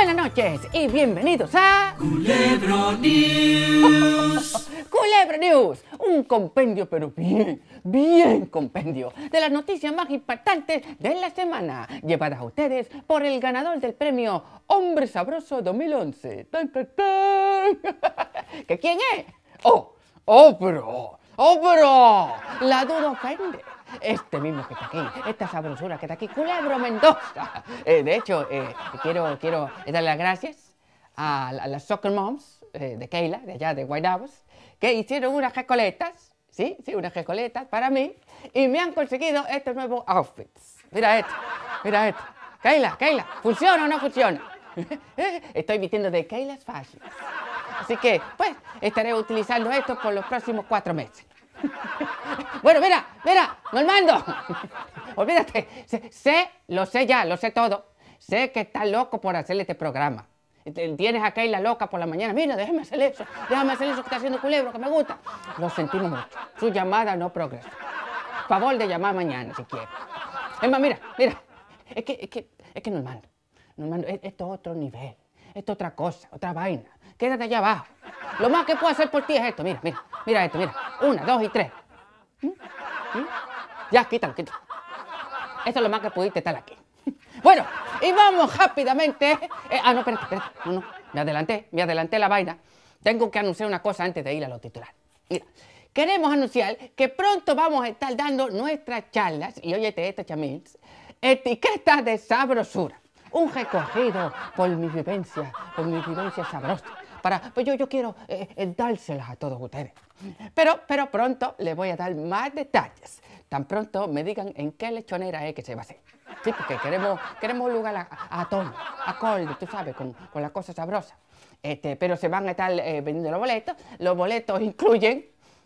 Buenas noches y bienvenidos a Culebro News. Culebro News, un compendio, pero bien compendio, de las noticias más impactantes de la semana, llevadas a ustedes por el ganador del premio Hombre Sabroso 2011. ¡Tan, tan, tan! ¿Que quién es? Pero, la duda ofende. Este mismo que está aquí, esta sabrosura que está aquí, Culebro Mendoza. De hecho, quiero darle las gracias a las soccer moms de Keila, de allá de Guaynabos, que hicieron unas recoletas, sí, unas recoletas para mí, y me han conseguido estos nuevos outfits. Mira esto. Keila, ¿funciona o no funciona? Estoy vistiendo de Keila's Fashion. Así que, pues, estaré utilizando esto por los próximos 4 meses. Bueno, mira, Normando. Olvídate, lo sé todo. Sé que estás loco por hacerle este programa. Tienes a Keila loca por la mañana. Mira, déjame hacer eso que está haciendo Culebro, que me gusta. Lo sentimos mucho. Su llamada no progresa. Favor de llamar mañana, si quiere. Es más, mira. Es que Normando, esto es otro nivel. Esto es otra cosa, otra vaina. Quédate allá abajo. Lo más que puedo hacer por ti es esto. Mira esto, mira. 1, 2 y 3. Ya, quítalo. Eso es lo más que pudiste estar aquí. Bueno, y vamos rápidamente. No, espérate. No. Me adelanté la vaina. Tengo que anunciar una cosa antes de ir a los titulares. Mira, queremos anunciar que pronto vamos a estar dando nuestras charlas, y óyete esto, chamils, etiquetas de sabrosura. Un recorrido por mi vivencia sabrosa. Pues yo quiero dárselas a todos ustedes. Pero pronto les voy a dar más detalles. Tan pronto me digan en qué lechonera es que se va a hacer. Sí, porque queremos un lugar a tono, acorde, tú sabes, con las cosas sabrosas. Pero se van a estar vendiendo los boletos. Los boletos incluyen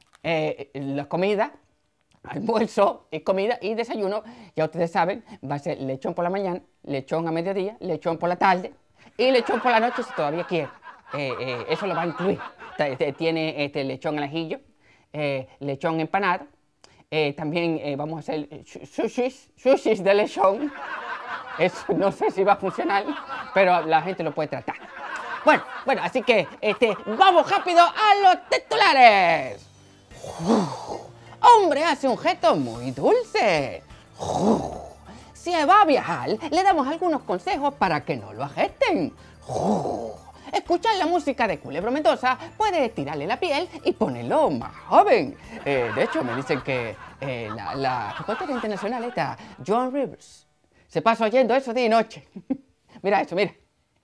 la comida, almuerzo y comida y desayuno. Ya ustedes saben, va a ser lechón por la mañana, lechón a mediodía, lechón por la tarde y lechón por la noche si todavía quieren. Eso lo va a incluir. Tiene lechón al ajillo, lechón empanado. También vamos a hacer sushis de lechón. Eso no sé si va a funcionar, pero la gente lo puede tratar. Bueno, así que vamos rápido a los titulares. Hombre hace un gesto muy dulce. Si va a viajar, le damos algunos consejos para que no lo ajesten. Escuchar la música de Culebro Mendoza puede estirarle la piel y ponerlo más joven. De hecho, me dicen que la reportera internacional esta, Joan Rivers, se pasa oyendo eso día y noche. Mira eso, mira.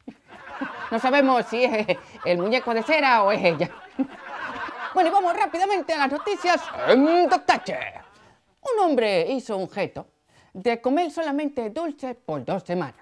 No sabemos si es el muñeco de cera o es ella. Bueno, y vamos rápidamente a las noticias en detalle. Un hombre hizo un gesto de comer solamente dulce por 2 semanas.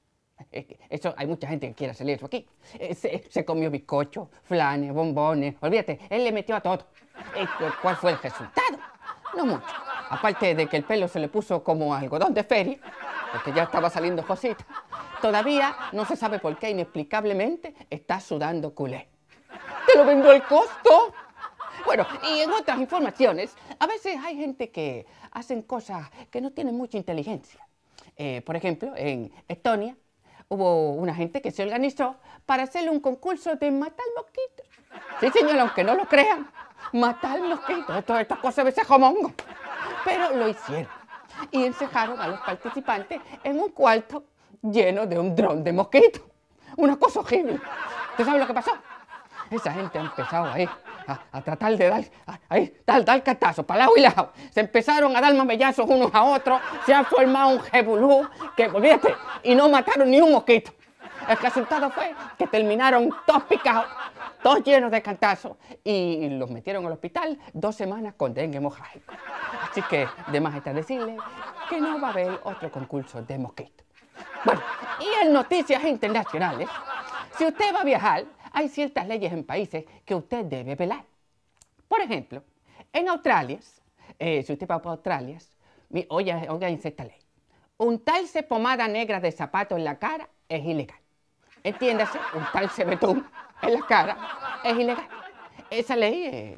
Eso, hay mucha gente que quiere hacer eso aquí. Se comió bizcocho, flanes, bombones, olvídate, él le metió a todo. ¿Cuál fue el resultado? No mucho. Aparte de que el pelo se le puso como algodón de feria, porque ya estaba saliendo cosita, todavía no se sabe por qué inexplicablemente está sudando culé. ¿Te lo vendió al costo? Bueno, y en otras informaciones, a veces hay gente que hacen cosas que no tienen mucha inteligencia. Por ejemplo, en Estonia, hubo una gente que se organizó para hacerle un concurso de matar mosquitos. Sí, señor, aunque no lo crean, matar mosquitos. Estas cosas de mongo. Pero lo hicieron. Y encerraron a los participantes en un cuarto lleno de un dron de mosquitos. Una cosa horrible. ¿Usted sabe lo que pasó? Esa gente ha empezado ahí a tratar de dar cartazos para lado y lado. Se empezaron a dar mamellazos unos a otros, se ha formado un jebulú que, olvídate, y no mataron ni un mosquito. El resultado fue que terminaron todos picados, todos llenos de cartazos, y los metieron al hospital 2 semanas con dengue hemorrágico. Así que, de más está decirle que no va a haber otro concurso de mosquitos. Bueno, y en noticias internacionales, si usted va a viajar, hay ciertas leyes en países que usted debe velar. Por ejemplo, en Australia, si usted va para Australia, oiga esta ley. Untarse pomada negra de zapato en la cara es ilegal. Entiéndase, untarse betún en la cara es ilegal. Esa ley es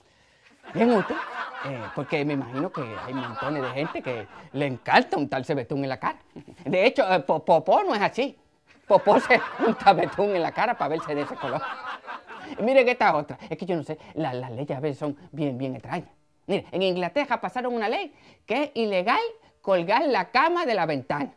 bien útil, porque me imagino que hay montones de gente que le encanta untarse betún en la cara. De hecho, popó no es así. popose un tabetún en la cara para verse de ese color. Y miren esta otra. Es que yo no sé, las leyes a veces son bien extrañas. Miren, en Inglaterra pasaron una ley que es ilegal colgar la cama de la ventana.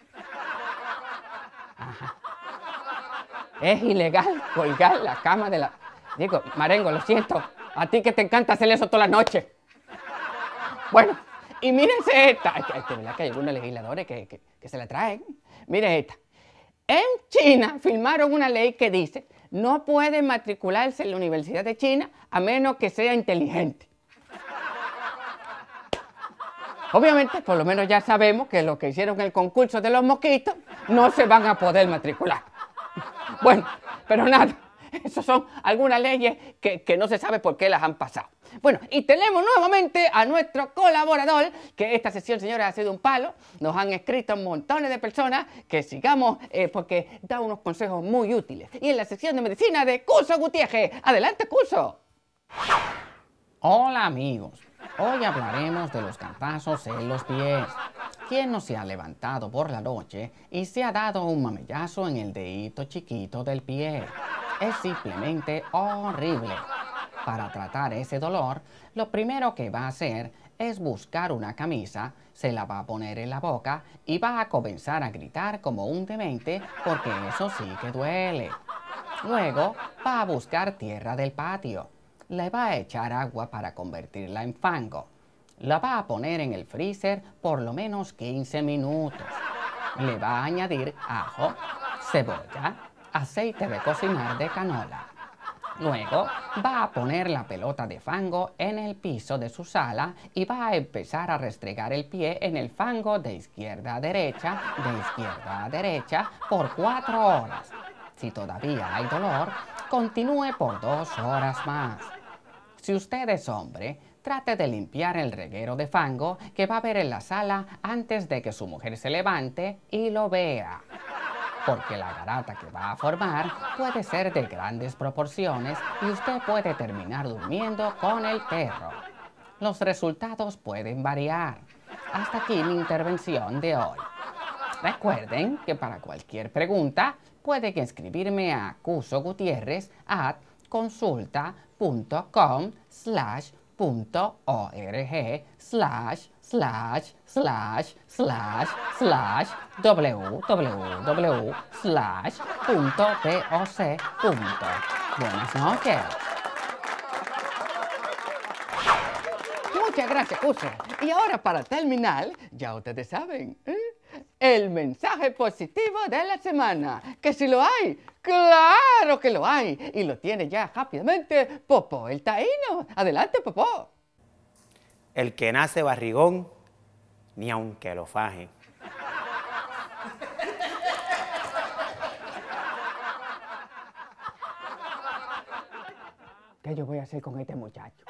Ajá. Es ilegal colgar la cama de la... Digo, Marengo, lo siento. A ti que te encanta hacer eso toda la noche. Bueno, y mírense esta. Es que verdad que hay algunos legisladores que se la traen. Miren esta. En China firmaron una ley que dice no puede matricularse en la Universidad de China a menos que sea inteligente. Obviamente, por lo menos ya sabemos que los que hicieron el concurso de los mosquitos no se van a poder matricular. Bueno, pero nada, esas son algunas leyes que no se sabe por qué las han pasado. Bueno, y tenemos nuevamente a nuestro colaborador, que esta sesión, señores, ha sido un palo. Nos han escrito montones de personas que sigamos porque da unos consejos muy útiles. Y en la sección de medicina de Cuso Gutiérrez. Adelante, Cuso. Hola amigos, hoy hablaremos de los cantazos en los pies. ¿Quién no se ha levantado por la noche y se ha dado un mamellazo en el dedito chiquito del pie? Es simplemente horrible. Para tratar ese dolor, lo primero que va a hacer es buscar una camisa, se la va a poner en la boca y va a comenzar a gritar como un demente porque eso sí que duele. Luego va a buscar tierra del patio. Le va a echar agua para convertirla en fango. La va a poner en el freezer por lo menos 15 minutos. Le va a añadir ajo, cebolla, aceite de cocinar de canola. Luego va a poner la pelota de fango en el piso de su sala y va a empezar a restregar el pie en el fango de izquierda a derecha por 4 horas. Si todavía hay dolor, continúe por 2 horas más. Si usted es hombre, trate de limpiar el reguero de fango que va a haber en la sala antes de que su mujer se levante y lo vea. Porque la garata que va a formar puede ser de grandes proporciones y usted puede terminar durmiendo con el perro. Los resultados pueden variar. Hasta aquí mi intervención de hoy. Recuerden que para cualquier pregunta pueden escribirme a cusoGutierrez@consulta.org/www/doc. Buenas noches. Muchas gracias, Cuso. Y ahora, para terminar, ya ustedes saben, el mensaje positivo de la semana. Que si lo hay, ¡claro que lo hay! Y lo tiene ya rápidamente Popó el Taíno. Adelante, Popó. El que nace barrigón, ni aunque lo faje. ¿Qué yo voy a hacer con este muchacho?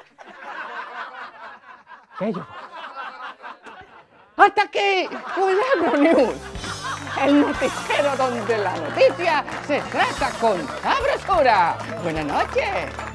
¿Qué yo? ¡Hasta aquí! Culebro News, el noticiero donde la noticia se trata con sabrosura. Buenas noches.